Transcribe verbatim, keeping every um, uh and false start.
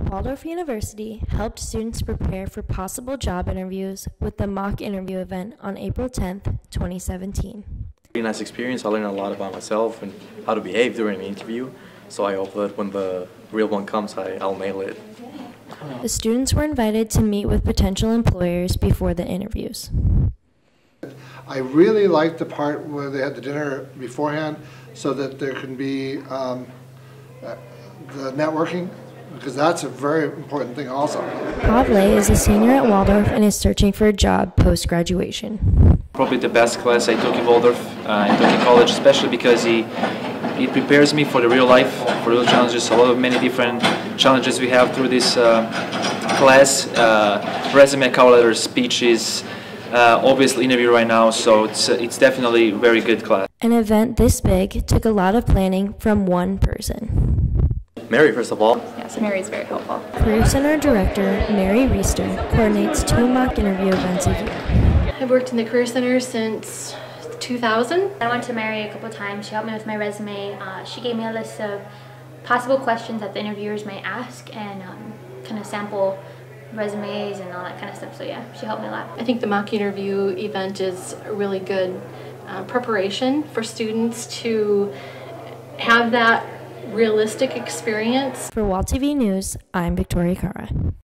Waldorf University helped students prepare for possible job interviews with the mock interview event on April tenth, twenty seventeen. Pretty nice experience. I learned a lot about myself and how to behave during an interview. So I hope that when the real one comes, I, I'll nail it. The students were invited to meet with potential employers before the interviews. I really liked the part where they had the dinner beforehand so that there can be um, uh, the networking, because that's a very important thing also. Pavle is a senior at Waldorf and is searching for a job post-graduation. Probably the best class I took in Waldorf, uh, I took in college, especially because he, it prepares me for the real life, for real challenges, a lot of many different challenges we have through this uh, class, uh, resume, cover letter, speeches, uh, obviously interview right now, so it's, uh, it's definitely a very good class. An event this big took a lot of planning from one person. Mary, first of all. Yes, Mary is very helpful. Career Center Director Mary Reister coordinates two mock interview events a year. I've worked in the Career Center since two thousand. I went to Mary a couple times. She helped me with my resume. Uh, she gave me a list of possible questions that the interviewers might ask and um, kind of sample resumes and all that kind of stuff. So yeah, she helped me a lot. I think the mock interview event is a really good uh, preparation for students to have that realistic experience. For Wald T V News, I'm Victoria Cara.